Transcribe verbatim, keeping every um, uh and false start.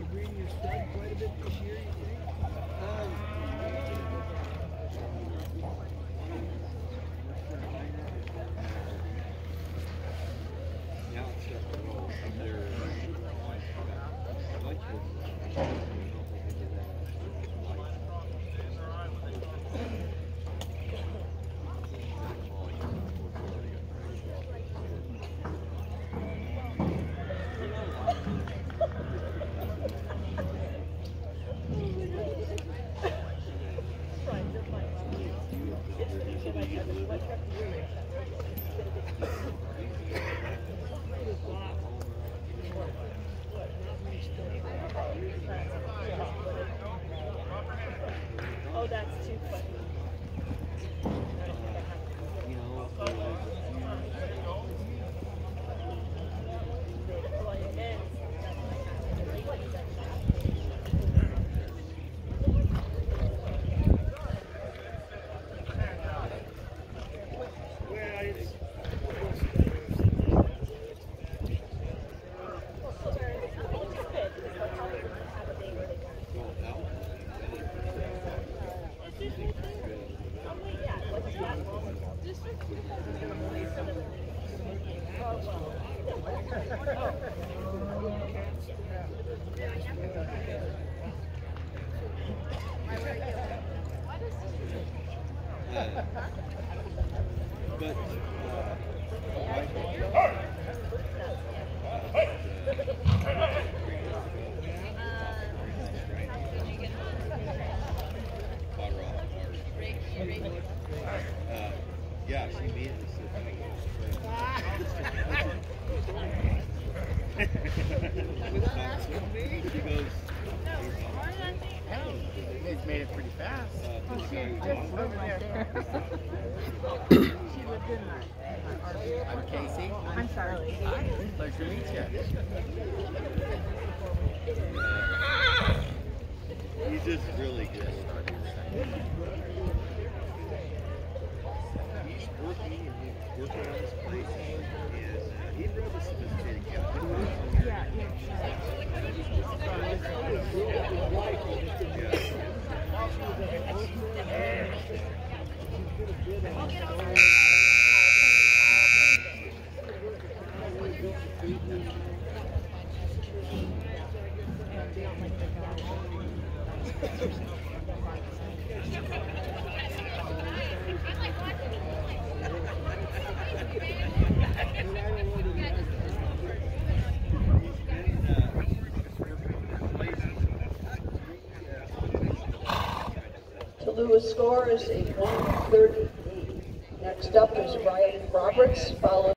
green your stud quite a bit this year, you think? Um, now it's just a roll. They're much Oh, that's too funny. you know, uh, but uh, uh, yeah, she immediately said, she goes, it's made it pretty fast. uh, Oh, she sorry, just lived right there. She lived in that. I'm Casey. I'm Charlie. Hi, pleasure to meet you. he's just really good. He's working and he's working on his place, and uh, he's rather sophisticated guy. Yeah, Tallulah's score is a one thirty-eight. Next up is Ryan Roberts, followed